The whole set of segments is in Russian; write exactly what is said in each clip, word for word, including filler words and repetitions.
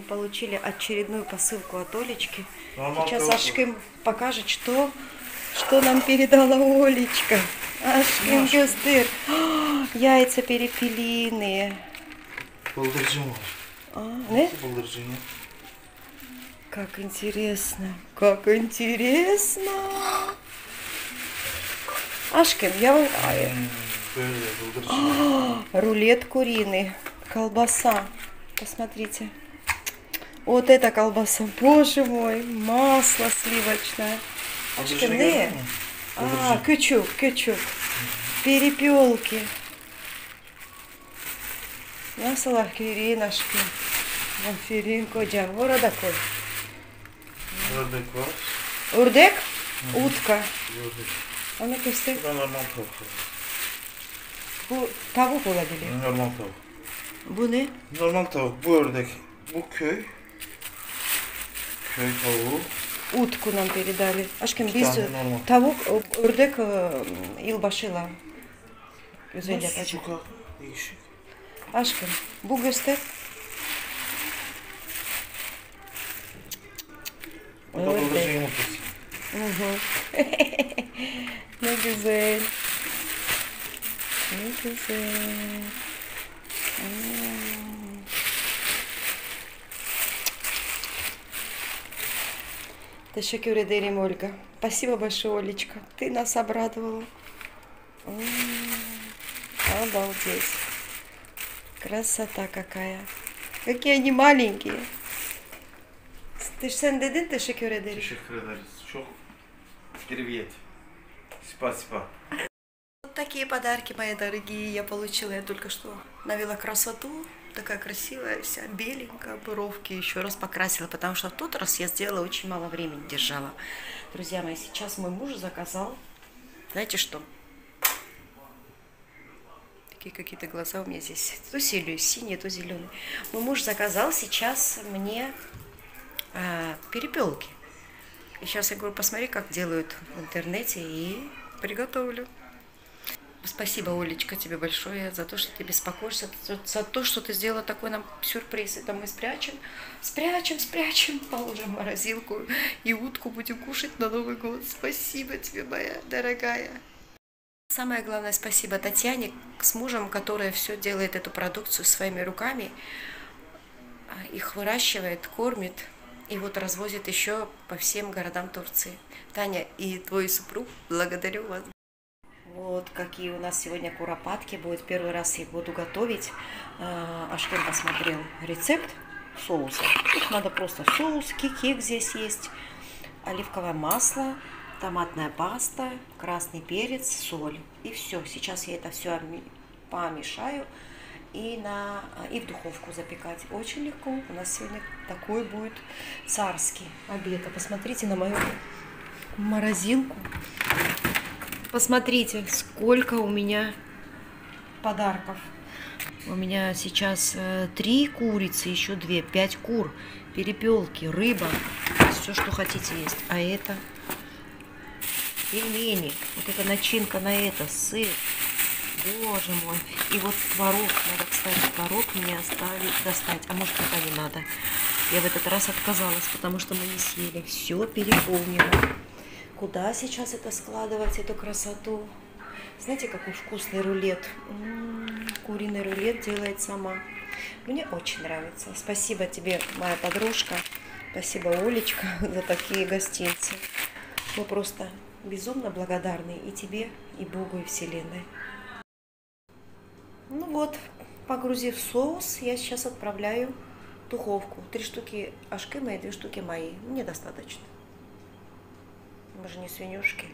получили очередную посылку от Олечки. Нормал Сейчас толку. Ашким покажет, что, что нам передала Олечка. Ашким göster. Яйца перепелиные. Bıldırcın var. А, не? Nasıl bıldırcın ya? Как интересно. Как интересно. Ашким, я вам... Hmm, böyle bıldırcın. Рулет куриный. Колбаса. Посмотрите. Вот эта колбаса. Боже мой. Масло сливочное. Ашким, Bıldırcını не? gördün mü? А, Bıldırcın. küçük, küçük. Перепелки. Nasıl aferin aşkım? Aferin kocam. Orada koy. Ördek var. Ördek? Утка. Ördek. Onu göster. Bu da normal tavuk. Bu tavuk olabilir. Normal tavuk. Bu ne? Normal tavuk. Bu ördek. Bu köy. Köy tavuğu. Утку нам передали. Aşkım İki biz tane normal. tavuk, ördek e, yılbaşıyla güzel Nasıl yapacak. çok değişik. Aşkım bu göster. Bu da bıldırcın yumurtası. Hı hı. Ne güzel. Ne güzel. Hmm. Teşekkür ederim, Ольга. Спасибо большое, Олечка. Ты нас обрадовала. М, Обалдеть. Красота какая. Какие они маленькие. Ты ж sen dedin teşekkür ederim. Teşekkür ederiz. Çok привет. Спасибо. Вот такие подарки, мои дорогие, я получила. Я только что навела красоту. Такая красивая вся, беленькая, бровки еще раз покрасила, потому что в тот раз я сделала очень мало времени, держала. Друзья мои, сейчас мой муж заказал, знаете что? Такие какие-то глаза у меня здесь, то синие, то зеленые. Мой муж заказал сейчас мне а, перепелки. И сейчас я говорю, посмотри, как делают в интернете, и приготовлю. Спасибо, Олечка, тебе большое за то, что ты беспокоишься, за то, что ты сделала такой нам сюрприз. Это мы спрячем, спрячем, спрячем, положим в морозилку и утку будем кушать на Новый год. Спасибо тебе, моя дорогая. Самое главное, спасибо Татьяне с мужем, которая все делает эту продукцию своими руками, их выращивает, кормит и вот развозит еще по всем городам Турции. Таня и твой супруг, благодарю вас. Вот какие у нас сегодня куропатки будут. Первый раз я буду готовить. Ашкем посмотрел рецепт соуса. Тут надо просто соус, кекик здесь есть, оливковое масло, томатная паста, красный перец, соль. И все. Сейчас я это все помешаю и, на, и в духовку запекать. Очень легко. У нас сегодня такой будет царский обед. А посмотрите на мою морозилку. Посмотрите, сколько у меня подарков. У меня сейчас э, три курицы, еще две, пять кур, перепелки, рыба, все, что хотите есть. А это пельмени, вот эта начинка на это, сыр, боже мой. И вот творог, надо, кстати, творог мне оставить, достать, а может пока не надо. Я в этот раз отказалась, потому что мы не съели, все переполнено. Куда сейчас это складывать, эту красоту? Знаете, какой вкусный рулет. М-м-м, куриный рулет делает сама. Мне очень нравится. Спасибо тебе, моя подружка. Спасибо, Олечка, за такие гостинцы. Мы просто безумно благодарны и тебе, и Богу, и Вселенной. Ну вот, погрузив соус, я сейчас отправляю в духовку. Три штуки Ашкема и две штуки мои. Мне достаточно. Мы же не свинюшки.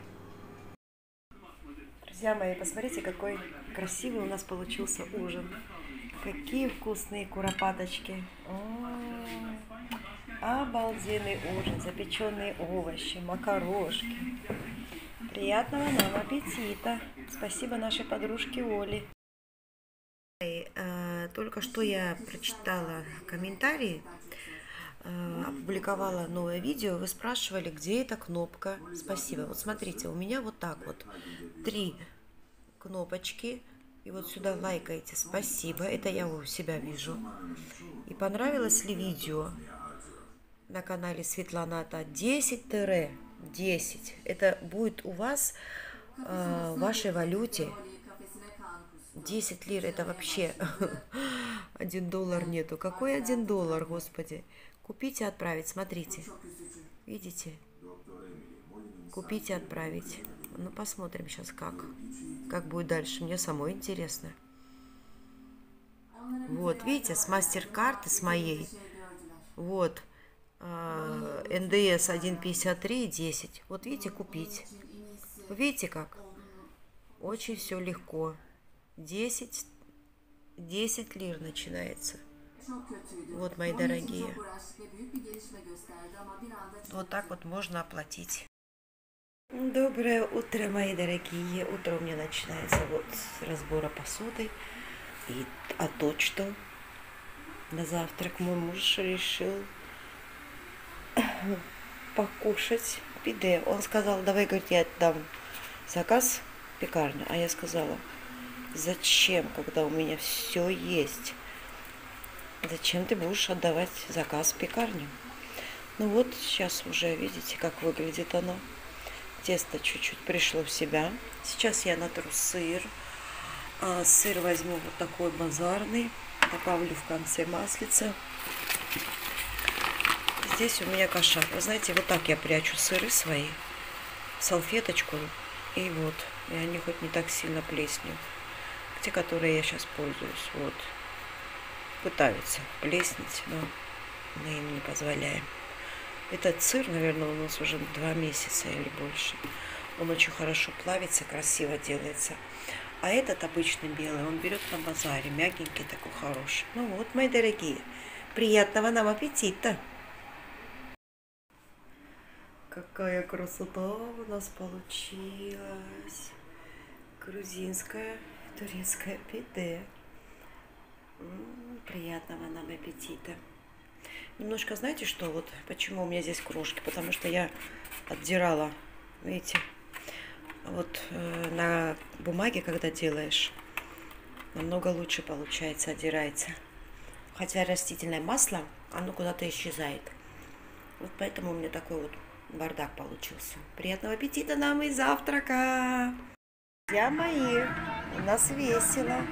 Друзья мои, посмотрите, какой красивый у нас получился ужин. Какие вкусные куропаточки. О-о-о. Обалденный ужин. Запеченные овощи, макарошки. Приятного нам аппетита. Спасибо нашей подружке Оле. Только что я прочитала комментарии. Опубликовала новое видео, вы спрашивали, где эта кнопка «Спасибо». Вот смотрите, у меня вот так вот три кнопочки И вот сюда лайкайте. Спасибо. Это я у себя вижу. И понравилось ли видео на канале Светланата? десять десять. Это будет у вас э, в вашей валюте. десять лир это вообще один доллар нету. Какой один доллар, господи? Купить и отправить. Смотрите. Видите? Купить и отправить. Ну, посмотрим сейчас, как. Как будет дальше. Мне самой интересно. Вот, видите, с мастер-карты, с моей. Вот. эн дэ эс один пятьдесят три десять. Вот видите, купить. Видите как? Очень все легко. десять, десять лир начинается. Вот, мои дорогие. Вот так вот можно оплатить. Доброе утро, мои дорогие. Утро у меня начинается вот с разбора посуды. И, а то, что на завтрак мой муж решил покушать пиде. Он сказал, давай, говорит, я отдам заказ в пекарню. А я сказала, зачем, когда у меня все есть? Зачем ты будешь отдавать заказ в пекарню? Ну вот, сейчас уже видите, как выглядит оно. Тесто чуть-чуть пришло в себя. Сейчас я натру сыр. А, сыр возьму вот такой базарный. Добавлю в конце маслица. Здесь у меня кошак. Вы знаете, вот так я прячу сыры свои в салфеточку. И вот. И они хоть не так сильно плеснут. Те, которые я сейчас пользуюсь. Вот. Пытаются плеснуть, но мы им не позволяем. Этот сыр, наверное, у нас уже два месяца или больше. Он очень хорошо плавится, красиво делается. А этот обычный белый, он берет на базаре, мягенький такой, хороший. Ну вот, мои дорогие, приятного нам аппетита! Какая красота у нас получилась! Грузинская, турецкая пиде. Приятного нам аппетита! Немножко, знаете что, вот почему у меня здесь крошки? Потому что я отдирала, видите, вот э, на бумаге, когда делаешь, намного лучше получается, отдирается. Хотя растительное масло, оно куда-то исчезает. Вот поэтому у меня такой вот бардак получился. Приятного аппетита нам и завтрака! Друзья мои, у нас весело.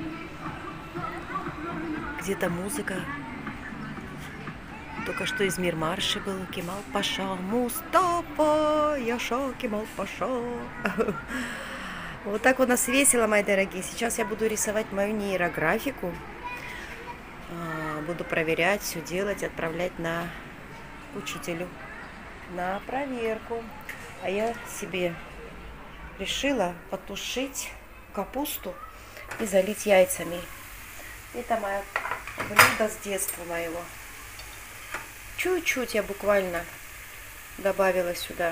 Где-то музыка. Только что из Мирмарши был Кемал Паша. Мустафа, Яша, Кемал Паша. Вот так у нас весело, мои дорогие. Сейчас я буду рисовать мою нейрографику. Буду проверять, все делать, отправлять на учителю на проверку. А я себе решила потушить капусту и залить яйцами. Это мое блюдо с детства моего. Чуть-чуть я буквально добавила сюда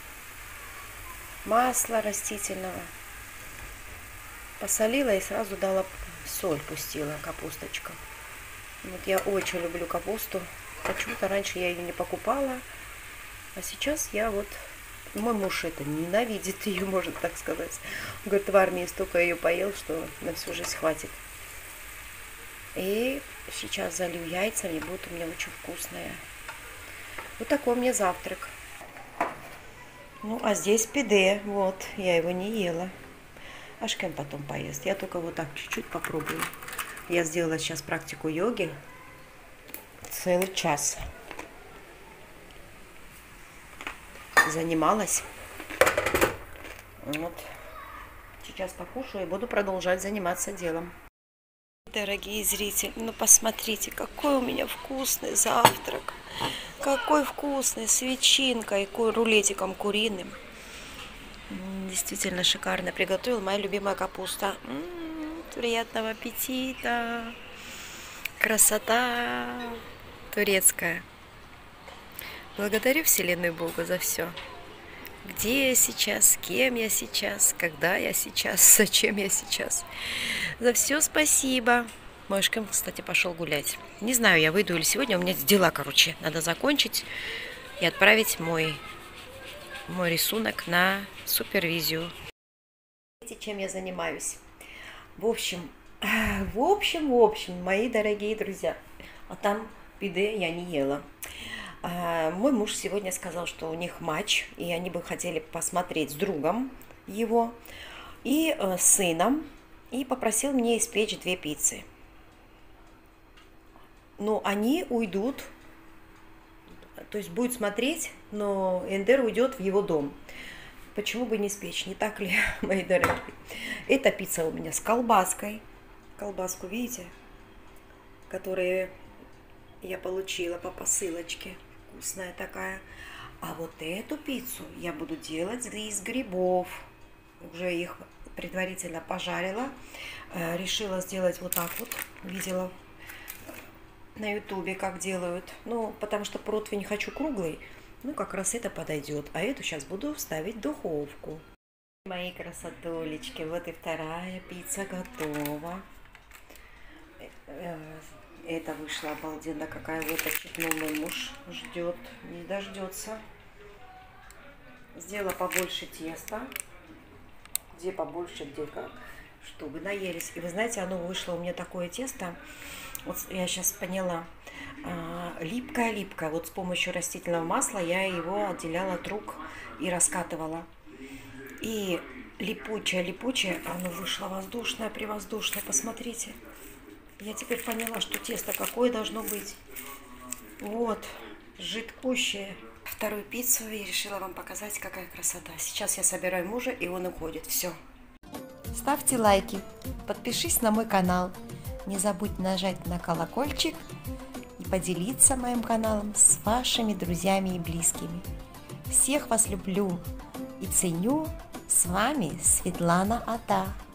масла растительного, посолила и сразу дала соль, пустила капусточка. Вот я очень люблю капусту. Почему-то раньше я ее не покупала, а сейчас я вот... Мой муж это ненавидит ее, можно так сказать. Он говорит, в армии столько ее поел, что на всю жизнь хватит. И сейчас залью яйцами, будет у меня очень вкусная. Вот такой у меня завтрак. Ну, а здесь пиде. Вот, я его не ела. Ашкем потом поест. Я только вот так чуть-чуть попробую. Я сделала сейчас практику йоги. Целый час. Занималась. Вот. Сейчас покушаю и буду продолжать заниматься делом. Дорогие зрители, ну посмотрите, какой у меня вкусный завтрак. Какой вкусный, с ветчинкой и рулетиком куриным. Действительно шикарно приготовил. Моя любимая капуста. М-м, приятного аппетита. Красота турецкая. Благодарю Вселенную Богу за все. Где я сейчас, с кем я сейчас, когда я сейчас, зачем я сейчас. За все спасибо. Мой Ашкем, кстати, пошел гулять. Не знаю, я выйду или сегодня. У меня дела, короче. Надо закончить и отправить мой, мой рисунок на супервизию. Видите, чем я занимаюсь? В общем, в общем, в общем, мои дорогие друзья, а там пиде я не ела. Мой муж сегодня сказал, что у них матч, и они бы хотели посмотреть с другом его и с сыном, и попросил мне испечь две пиццы. Но они уйдут, то есть будет смотреть, но Эндер уйдет в его дом. Почему бы не спечь, не так ли, мои дорогие? Эта пицца у меня с колбаской. Колбаску, видите, которую я получила по посылочке. Вкусная такая. А вот эту пиццу я буду делать из грибов. Уже их предварительно пожарила. Решила сделать вот так вот. Видела на ютубе, как делают. Ну, потому что противень хочу круглый. Ну, как раз это подойдет. А эту сейчас буду ставить в духовку. Мои красотулечки. Вот и вторая пицца готова. Это вышла обалденно, какая вот очередной мой муж ждет, не дождется. Сделала побольше теста. Где побольше, где как. Чтобы наелись. И вы знаете, оно вышло у меня такое тесто. Вот я сейчас поняла. Липкое-липкое. Вот с помощью растительного масла я его отделяла от рук и раскатывала. И липучее-липучее, оно вышло воздушное, превоздушное. Посмотрите. Я теперь поняла, что тесто какое должно быть. Вот, жидкущее. Вторую пиццу и решила вам показать, какая красота. Сейчас я собираю мужа, и он уходит. Все. Ставьте лайки, подпишись на мой канал. Не забудь нажать на колокольчик и поделиться моим каналом с вашими друзьями и близкими. Всех вас люблю и ценю. С вами Светлана Ата.